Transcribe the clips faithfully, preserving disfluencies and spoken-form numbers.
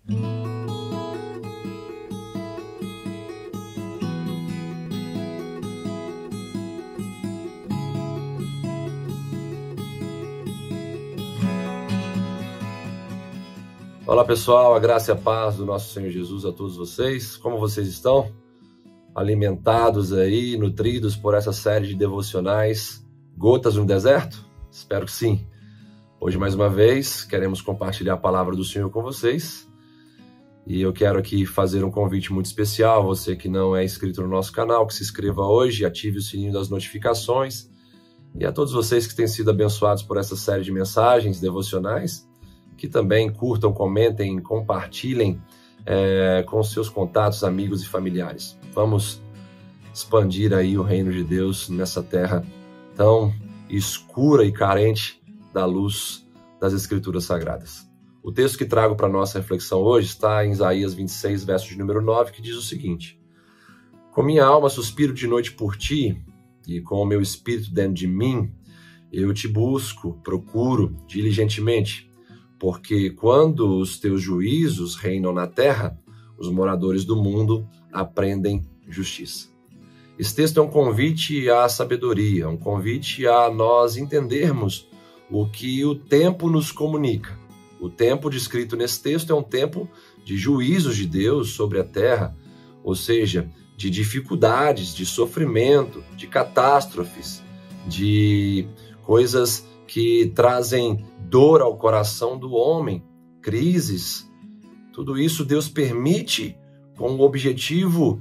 Olá pessoal, a graça e a paz do nosso Senhor Jesus a todos vocês. Como vocês estão? Alimentados aí, nutridos por essa série de devocionais Gotas no Deserto? Espero que sim. Hoje, mais uma vez, queremos compartilhar a palavra do Senhor com vocês. E eu quero aqui fazer um convite muito especial. Você que não é inscrito no nosso canal, que se inscreva hoje, ative o sininho das notificações. E a todos vocês que têm sido abençoados por essa série de mensagens devocionais, que também curtam, comentem, compartilhem é, com seus contatos, amigos e familiares. Vamos expandir aí o reino de Deus nessa terra tão escura e carente da luz das Escrituras Sagradas. O texto que trago para a nossa reflexão hoje está em Isaías vinte e seis, verso de número nove, que diz o seguinte: com minha alma suspiro de noite por ti, e com o meu espírito dentro de mim, eu te busco, procuro diligentemente. Porque quando os teus juízos reinam na terra, os moradores do mundo aprendem justiça. Esse texto é um convite à sabedoria, um convite a nós entendermos o que o tempo nos comunica. O tempo descrito nesse texto é um tempo de juízos de Deus sobre a terra, ou seja, de dificuldades, de sofrimento, de catástrofes, de coisas que trazem dor ao coração do homem, crises. Tudo isso Deus permite com o objetivo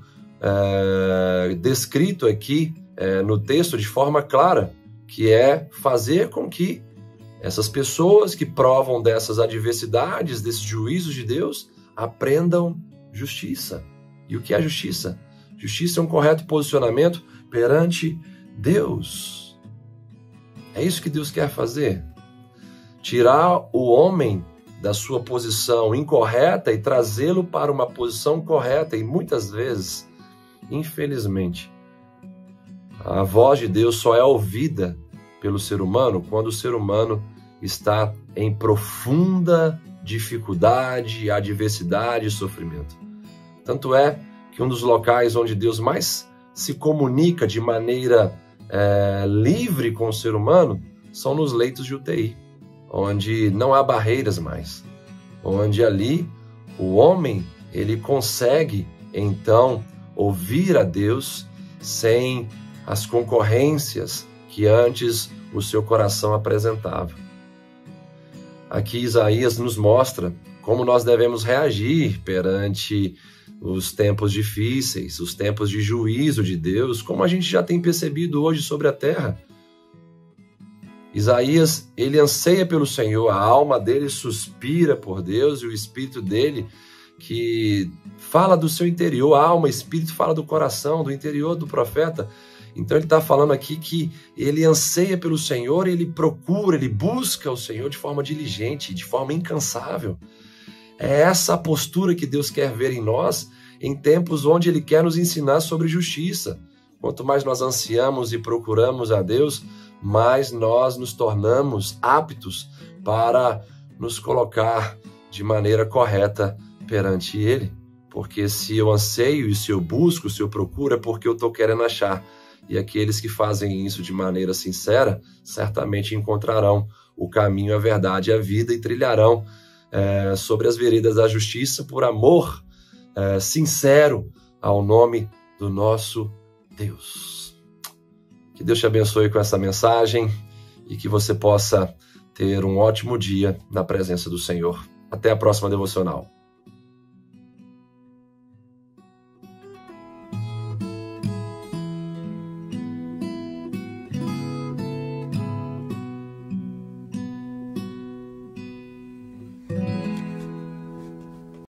é, descrito aqui é, no texto de forma clara, que é fazer com que essas pessoas que provam dessas adversidades, desses juízos de Deus, aprendam justiça. E o que é justiça? Justiça é um correto posicionamento perante Deus. É isso que Deus quer fazer. Tirar o homem da sua posição incorreta e trazê-lo para uma posição correta. E muitas vezes, infelizmente, a voz de Deus só é ouvida pelo ser humano quando o ser humano está em profunda dificuldade, adversidade e sofrimento. Tanto é que um dos locais onde Deus mais se comunica de maneira É, livre com o ser humano são nos leitos de U T I, onde não há barreiras mais, onde ali o homem ele consegue então ouvir a Deus sem as concorrências que antes o seu coração apresentava. Aqui Isaías nos mostra como nós devemos reagir perante os tempos difíceis, os tempos de juízo de Deus, como a gente já tem percebido hoje sobre a terra. Isaías, ele anseia pelo Senhor, a alma dele suspira por Deus e o espírito dele que fala do seu interior, a alma, espírito fala do coração, do interior do profeta. Então ele está falando aqui que ele anseia pelo Senhor, ele procura, ele busca o Senhor de forma diligente, de forma incansável. É essa a postura que Deus quer ver em nós em tempos onde Ele quer nos ensinar sobre justiça. Quanto mais nós ansiamos e procuramos a Deus, mais nós nos tornamos aptos para nos colocar de maneira correta perante Ele. Porque se eu anseio e se eu busco, se eu procuro, é porque eu estou querendo achar. E aqueles que fazem isso de maneira sincera, certamente encontrarão o caminho, a verdade e a vida e trilharão É, sobre as veredas da justiça, por amor é, sincero ao nome do nosso Deus. Que Deus te abençoe com essa mensagem e que você possa ter um ótimo dia na presença do Senhor. Até a próxima devocional.